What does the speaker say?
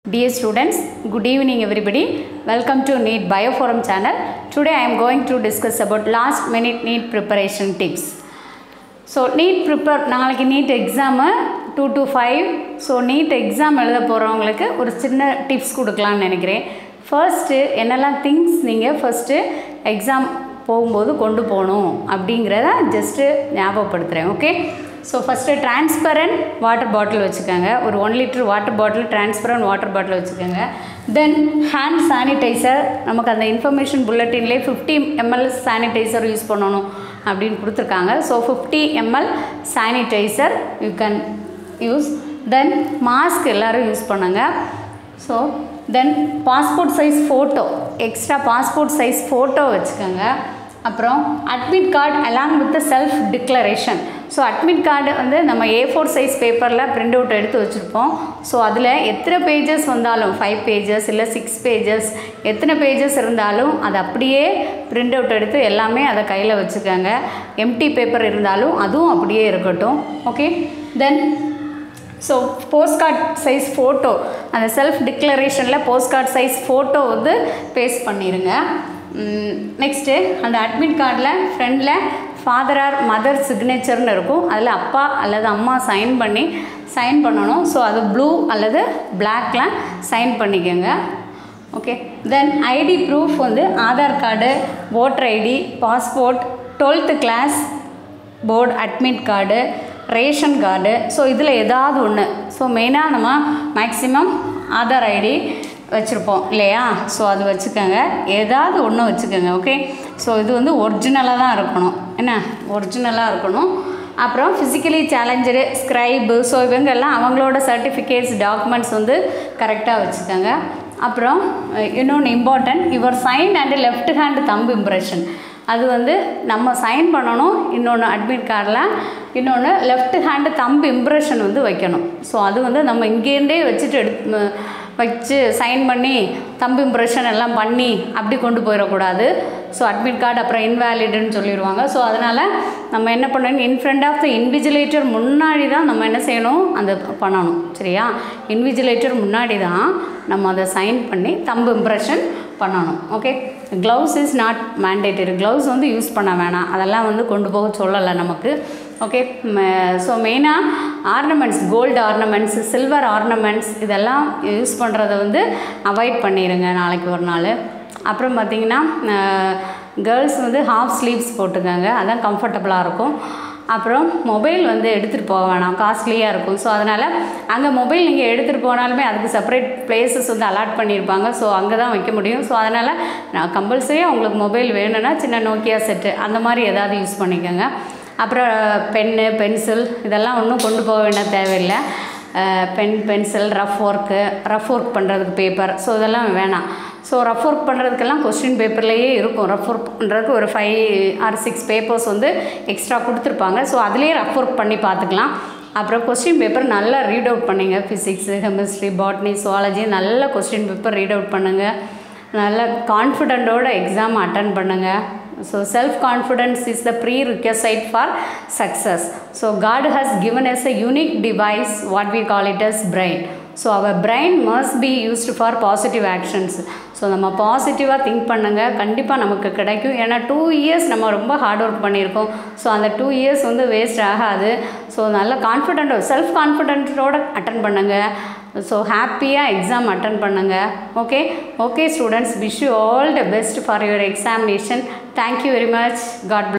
Dear students, good evening everybody. Welcome to Neet Bioforum channel. Today I am going to discuss about last minute Neet preparation tips. So Neet prepare நாளைக்கு Neet exam 2 to 5. So Neet exam எழுத போறவங்களுக்கு ஒரு சின்ன tips கொடுக்கலாம்னு நினைக்கிறேன். First என்னெல்லாம் things நீங்க first exam போகும்போது கொண்டு போகணும் அப்படிங்கறத just ஞாபகப்படுத்துறேன். Okay? So first transparent water bottle வச்சுக்கோங்க. ஒரு 1 liter water bottle transparent water bottle வச்சுக்கோங்க. Then hand sanitizer, நமக்கு அந்த information bulletinலே 50 ml sanitizer யூஸ் பண்ணணும் அப்படின்னு கொடுத்துருக்காங்க. So 50 ml sanitizer you can use. Then mask எல்லாரும் யூஸ் பண்ணுங்க. So then passport size photo, extra passport size photo வச்சுக்கோங்க. அப்புறம் admit card along with the self declaration. So admit card வந்து நம்ம A4 size பேப்பரில் பிரிண்ட் அவுட் எடுத்து வச்சுருப்போம். So அதில் எத்தனை பேஜஸ் வந்தாலும் 5 பேஜஸ் இல்லை 6 பேஜஸ் எத்தனை பேஜஸ் இருந்தாலும் அதை அப்படியே பிரிண்ட் அவுட் எடுத்து எல்லாமே அதை கையில் வச்சுக்கோங்க. எம்டி பேப்பர் இருந்தாலும் அதுவும் அப்படியே இருக்கட்டும். Okay, then so post card size photo, அந்த செல்ஃப் டிக்ளரேஷனில் போஸ்ட் கார்ட் சைஸ் ஃபோட்டோ வந்து பேஸ்ட் பண்ணிடுங்க. நெக்ஸ்ட்டு அந்த அட்மிட் கார்டில் ஃப்ரெண்டில் ஃபாதர் ஆர் மதர் சிக்னேச்சர்னு இருக்கும். அதில் அப்பா அல்லது அம்மா சைன் பண்ணணும். ஸோ அது ப்ளூ அல்லது பிளாக்கில் சைன் பண்ணிக்கோங்க. ஓகே, தென் ஐடி ப்ரூஃப் வந்து Aadhaar card, voter ID, passport, 12th class board admit card, ration card. So இதில் ஏதாவது ஒன்று. ஸோ மெயினாக நம்ம மேக்ஸிமம் ஆதார் ஐடி வச்சுருப்போம் இல்லையா? ஸோ அது வச்சுக்கோங்க, ஏதாவது ஒன்று வச்சுக்கோங்க. ஓகே, ஸோ இது வந்து ஒரிஜினலாக தான் இருக்கணும். என்ன, ஒரிஜினலாக இருக்கணும். அப்புறம் ஃபிசிக்கலி சேலஞ்சரு, ஸ்க்ரைபு, ஸோ இவங்கெல்லாம் அவங்களோட சர்டிஃபிகேட்ஸ் டாக்குமெண்ட்ஸ் வந்து கரெக்டாக வச்சுக்கோங்க. அப்புறம் இன்னொன்று important, your sign and left hand thumb impression. அது வந்து நம்ம சைன் பண்ணணும். இன்னொன்று அட்மிட் கார்டில் இன்னொன்று லெஃப்ட் ஹேண்டு தம்ப் இம்ப்ரெஷன் வந்து வைக்கணும். ஸோ அது வந்து நம்ம இங்கேருந்தே வச்சுட்டு வச்சு சைன் பண்ணி தம்பு இம்ப்ரெஷன் எல்லாம் பண்ணி அப்படி கொண்டு போயிடக்கூடாது. ஸோ அட்மிட் கார்டு அப்புறம் இன்வேலிடுன்னு சொல்லிடுவாங்க. ஸோ அதனால் நம்ம என்ன பண்ணணும், in front of the invigilator முன்னாடி தான் நம்ம என்ன செய்யணும், அந்த பண்ணணும். சரியா? இன்விஜிலேட்டர் முன்னாடி தான் நம்ம அதை சைன் பண்ணி தம்பு இம்ப்ரெஷன் பண்ணணும். Okay, gloves is not mandatory. Gloves வந்து யூஸ் பண்ண வேணாம், அதெல்லாம் வந்து கொண்டு போக சொல்லலை நமக்கு. ஓகே, ஸோ மெயினாக ornaments, gold ornaments, silver ornaments இதெல்லாம் யூஸ் பண்ணுறதை வந்து அவாய்ட் பண்ணிடுங்க நாளைக்கு ஒரு நாள். அப்புறம் பார்த்திங்கன்னா கேர்ள்ஸ் வந்து ஹாஃப் ஸ்லீவ்ஸ் போட்டுக்கோங்க, அதான் கம்ஃபர்டபுளாக இருக்கும். அப்புறம் மொபைல் வந்து எடுத்துகிட்டு போக வேணாம், காஸ்ட்லியாக இருக்கும். ஸோ அதனால் அங்கே மொபைல் நீங்கள் எடுத்துகிட்டு போனாலுமே அதுக்கு செப்பரேட் பிளேசஸ் வந்து அலாட் பண்ணியிருப்பாங்க. ஸோ அங்கே தான் வைக்க முடியும். ஸோ அதனால் நான் கம்பல்சரியாக உங்களுக்கு மொபைல் வேணும்னா சின்ன நோக்கியா செட்டு அந்த மாதிரி ஏதாவது யூஸ் பண்ணிக்கோங்க. அப்புறம் பென்னு, பென்சில் இதெல்லாம் ஒன்றும் கொண்டு போக வேண்டிய தேவையில்லை. பென்சில், ரஃப் ஒர்க் பண்ணுறதுக்கு பேப்பர், ஸோ இதெல்லாம் வேணாம். ஸோ ரஃப் ஒர்க் பண்ணுறதுக்கெல்லாம் கொஸ்டின் பேப்பர்லேயே இருக்கும். ரஃப் ஒர்க் பண்ணுறதுக்கு ஒரு 5 or 6 பேப்பர்ஸ் வந்து எக்ஸ்ட்ரா கொடுத்துருப்பாங்க. ஸோ அதிலே ரஃப் ஒர்க் பண்ணி பார்த்துக்கலாம். அப்புறம் கொஸ்டின் பேப்பர் நல்லா ரீட் அவுட் பண்ணுங்க. ஃபிசிக்ஸு, கெமிஸ்ட்ரி, பாட்னி, சுவாலஜி நல்ல கொஸ்டின் பேப்பர் ரீட் அவுட் பண்ணுங்கள். நல்ல கான்ஃபிடென்ட்டோட எக்ஸாம் அட்டன் பண்ணுங்கள். So self-confidence is the prerequisite for success. So God has given us a unique device, what we call it as brain. So our brain must be used for positive actions. So நம்ம பாசிட்டிவாக think பண்ணுங்கள், கண்டிப்பாக நமக்கு கிடைக்கும். ஏன்னா 2 years நம்ம ரொம்ப hard work பண்ணியிருக்கோம். ஸோ அந்த 2 years வந்து வேஸ்ட் ஆகாது. ஸோ நல்ல கான்ஃபிடென்ட்டோட, செல்ஃப் கான்ஃபிடென்ட்டோட அட்டன் பண்ணுங்கள். ஸோ ஹாப்பியாக எக்ஸாம் அட்டன் பண்ணுங்கள். Okay students, wish you all the best for your examination. Thank you very much. God